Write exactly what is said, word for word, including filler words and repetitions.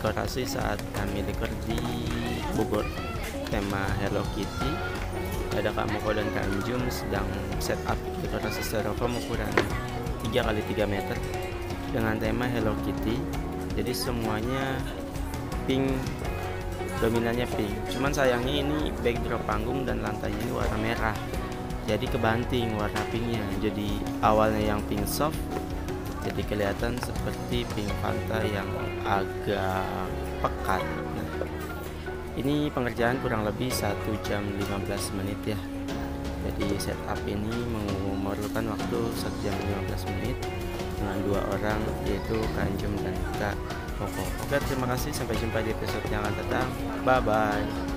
dekorasi saat kami dekor di Bogor. Tema Hello Kitty, ada Kak Moko dan Kak Anjum sedang setup dekorasi styrofoam ukuran tiga kali tiga meter dengan tema Hello Kitty. Jadi semuanya pink, dominannya pink. Cuman sayangnya ini backdrop panggung dan lantainya ini warna merah, jadi kebanting warna pinknya. Jadi awalnya yang pink soft, jadi kelihatan seperti pink Fanta yang agak pekat. Nah, ini pengerjaan kurang lebih satu jam lima belas menit ya. Jadi setup ini memerlukan waktu satu jam lima belas menit dengan dua orang, yaitu Kak Anjum dan Kak Moko. Oke, terima kasih, sampai jumpa di episode yang akan datang. Bye bye.